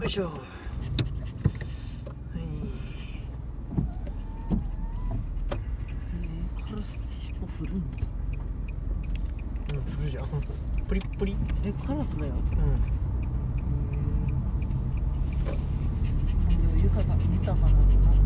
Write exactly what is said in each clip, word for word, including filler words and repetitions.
よいしょ。はい、 えー、カラスって尻尾振るんだ。 うん、振るじゃん。プリップリ。 え、カラスだよ。 うん。 感情豊か豊かなのかな。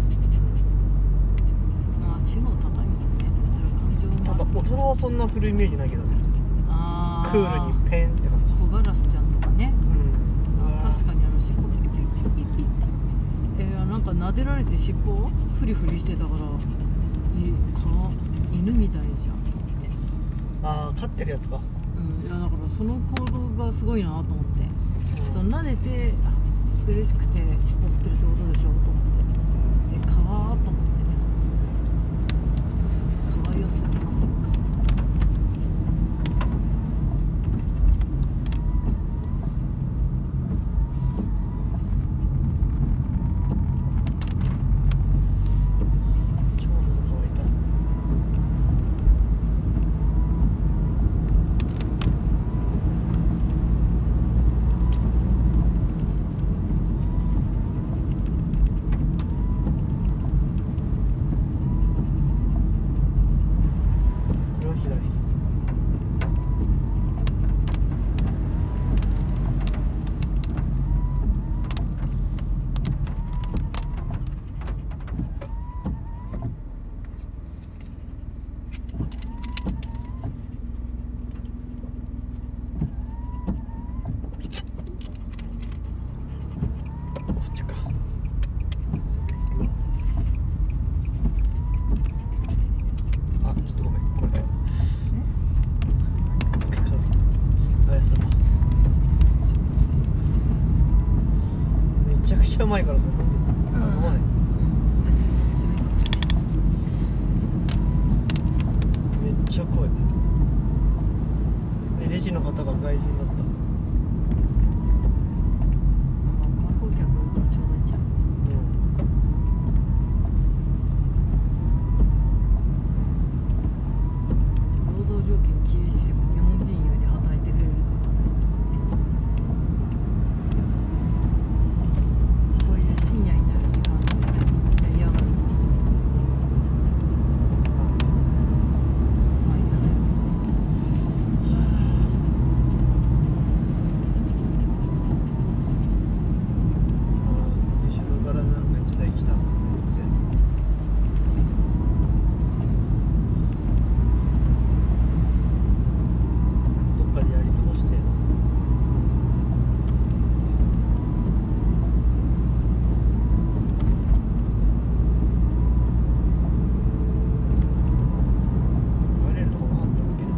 まあ知能高いもんね。それは感情も。 ただ大人はそんな振るイメージないけどね。 ああ。 クールにペンって感じ。 コガラスちゃんとかね。 うん。 あ、確かにあの尻尾ピッピッピッピッピッって。えー、なんか撫でられて尻尾フリフリしてたから、えか犬みたいじゃんと思って。 ああ、飼ってるやつか。 うん、いやだからその行動がすごいなと思って、うん、その撫でてあ嬉しくて尻尾振ってるってことでしょと思って、え、かわーと思ってね、かわいよすぎませんか。 うまいからさ、飲んでる。飲まない。 別にどっちもいいかも。 めっちゃ濃い。レジの方が外人だった。 観光客多いからちょうどいいんじゃん。労働条件厳しい日本人より働いてくれるからね。こういう深夜になる時間って最近みんな嫌がる。まあ嫌だよ。 後ろからなんか一台来た。どっかでやり過ごして。帰れるとこなかったんだけど。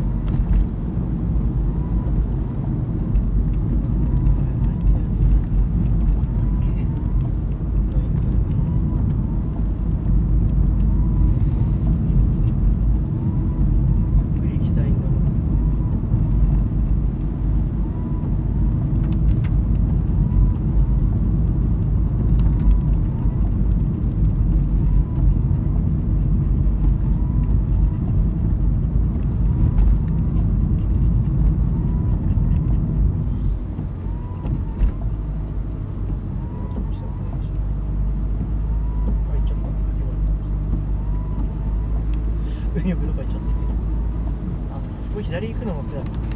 よくどこ行っちゃった。あそこすごい左行くのも手だった。ちょ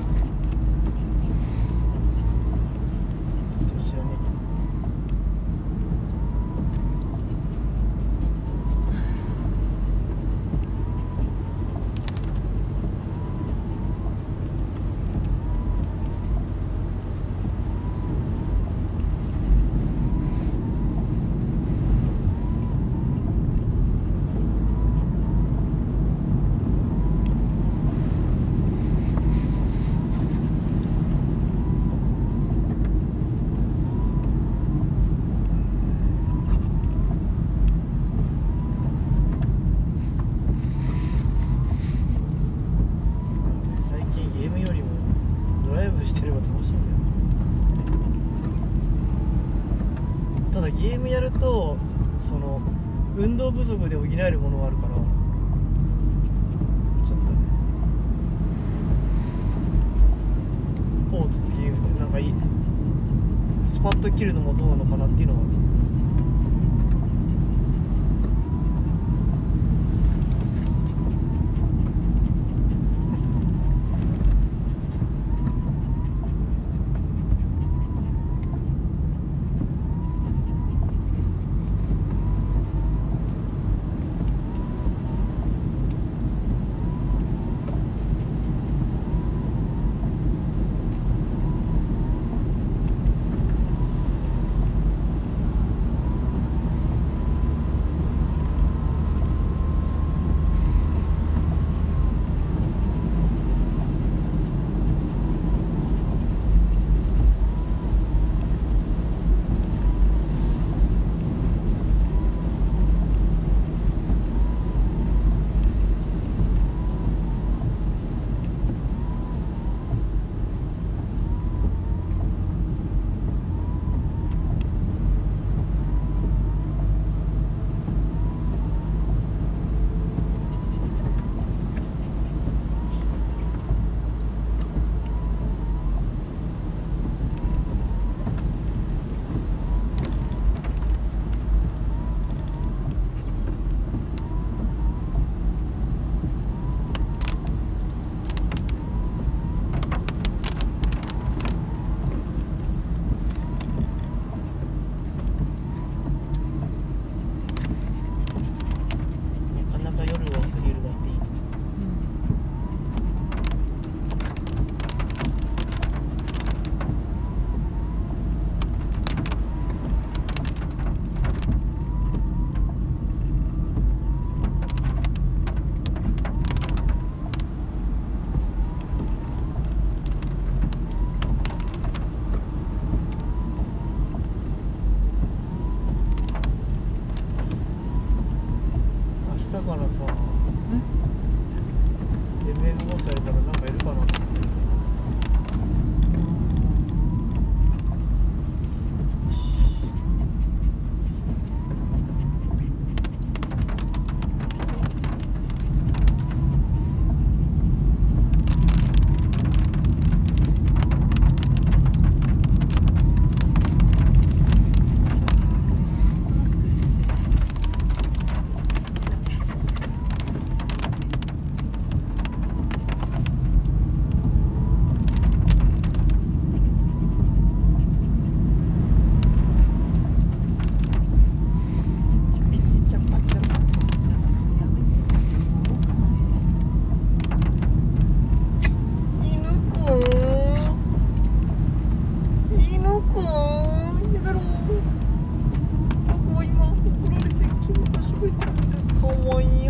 っと知らねえけど。してれば楽しいんだよ。ただゲームやるとその運動不足で補えるものがあるからちょっとねコートつけるなんかいいススパッと切るのもどうなのかなっていうのはだからさ エムエム ボスやるからなんかいるかなと思って。僕は今送られてきました。かわいい。